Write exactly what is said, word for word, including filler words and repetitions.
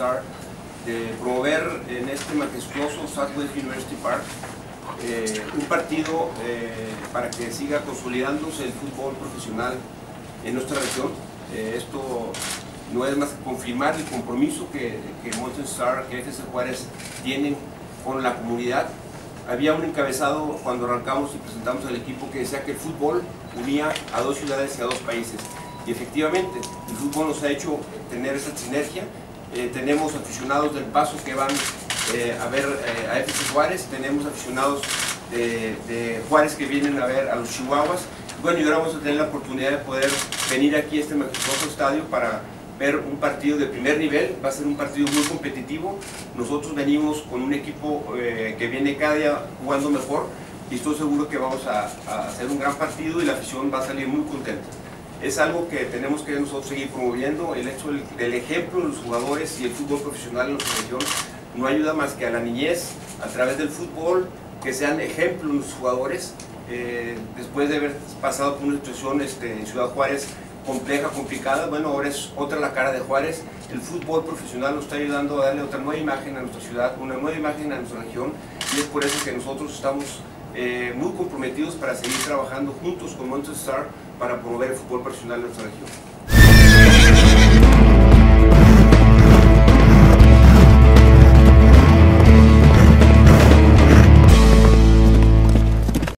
Star de promover en este majestuoso Southwest University Park eh, un partido eh, para que siga consolidándose el fútbol profesional en nuestra región. Eh, esto no es más que confirmar el compromiso que, que Molten Star, que F C Juárez tienen con la comunidad. Había un encabezado cuando arrancamos y presentamos al equipo que decía que el fútbol unía a dos ciudades y a dos países. Y efectivamente, el fútbol nos ha hecho tener esa sinergia. Eh, tenemos aficionados del Paso que van eh, a ver eh, a F C Juárez, tenemos aficionados de, de Juárez que vienen a ver a los Chihuahuas. Bueno, y ahora vamos a tener la oportunidad de poder venir aquí a este majestuoso estadio para ver un partido de primer nivel. Va a ser un partido muy competitivo. Nosotros venimos con un equipo eh, que viene cada día jugando mejor y estoy seguro que vamos a, a hacer un gran partido y la afición va a salir muy contenta. Es algo que tenemos que nosotros seguir promoviendo. El hecho del, del ejemplo de los jugadores y el fútbol profesional en nuestra región no ayuda más que a la niñez a través del fútbol, que sean ejemplos los jugadores. Eh, después de haber pasado por una situación este, en Ciudad Juárez compleja, complicada, bueno, ahora es otra la cara de Juárez. El fútbol profesional nos está ayudando a darle otra nueva imagen a nuestra ciudad, una nueva imagen a nuestra región, y es por eso que nosotros estamos eh, muy comprometidos para seguir trabajando juntos con Molten Star para promover el fútbol profesional en nuestra región.